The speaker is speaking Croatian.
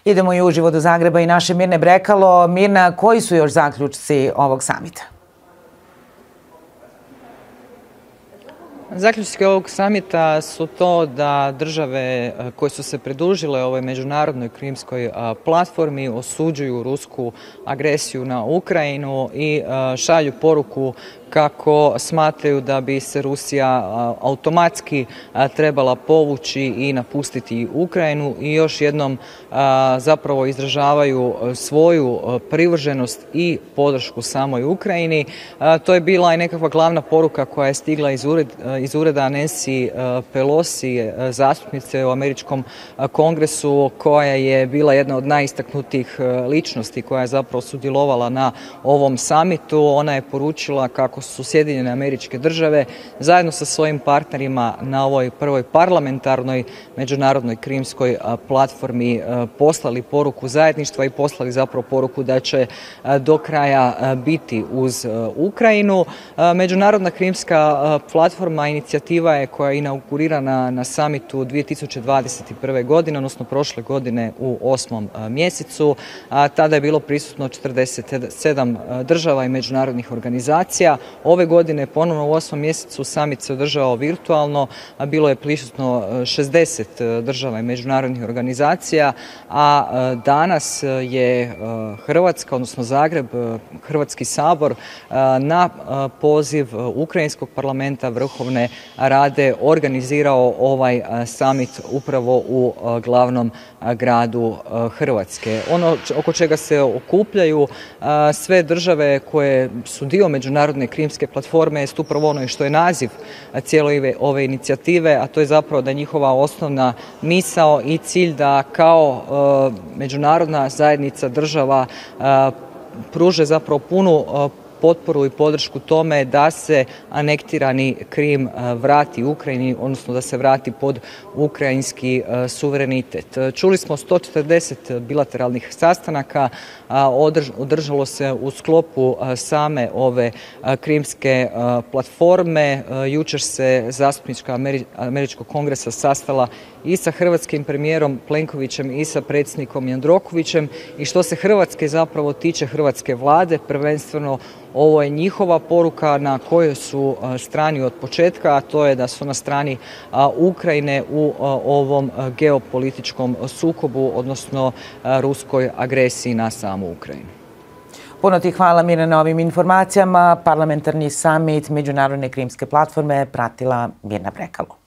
Idemo i uživo do Zagreba i naše Mirne Brekalo. Mirna, koji su još zaključci ovog samita? Zaključci ovog samita su to da države koje su se pridružile ovoj međunarodnoj krimskoj platformi osuđuju rusku agresiju na Ukrajinu i šalju poruku kako smatraju da bi se Rusija automatski trebala povući i napustiti Ukrajinu i još jednom zapravo izražavaju svoju privrženost i podršku samoj Ukrajini. To je bila i nekakva glavna poruka koja je stigla iz ureda Nancy Pelosi, zastupnice u američkom kongresu, koja je bila jedna od najistaknutijih ličnosti koja je zapravo sudjelovala na ovom samitu. Ona je poručila kako su Sjedinjene Američke Države zajedno sa svojim partnerima na ovoj prvoj parlamentarnoj međunarodnoj krimskoj platformi poslali poruku zajedništva i poslali zapravo poruku da će do kraja biti uz Ukrajinu. Međunarodna krimska platforma inicijativa je koja je inaugurirana na samitu 2021. godine, odnosno prošle godine u 8. mjesecu. Tada je bilo prisutno 47 država i međunarodnih organizacija. Ove godine ponovno u 8. mjesecu summit se održao virtualno, a bilo je prisutno 60 država i međunarodnih organizacija, a danas je Hrvatska, odnosno Zagreb, Hrvatski sabor na poziv Ukrajinskog parlamenta, Vrhovne Rade organizirao ovaj summit upravo u glavnom gradu Hrvatske. Ono oko čega se okupljaju sve države koje su dio međunarodne krimske platforme jest upravo ono što je naziv cijele ove inicijative, a to je zapravo da je njihova osnovna misao i cilj da kao međunarodna zajednica država pruže zapravo punu potporu i podršku tome da se anektirani Krim vrati Ukrajini, odnosno da se vrati pod ukrajinski suverenitet. Čuli smo 140 bilateralnih sastanaka, održalo se u sklopu same ove krimske platforme. Jučer se zastupnička Američkog kongresa sastala i sa hrvatskim premijerom Plenkovićem i sa predsjednikom Jandrokovićem, i što se Hrvatske zapravo tiče, hrvatske vlade, prvenstveno ovo je njihova poruka na kojoj su strani od početka, a to je da su na strani Ukrajine u ovom geopolitičkom sukobu, odnosno ruskoj agresiji na samu Ukrajinu. Puno ti hvala, Mirna, na ovim informacijama. Parlamentarni samit Međunarodne krimske platforme pratila Mirna Brekalo.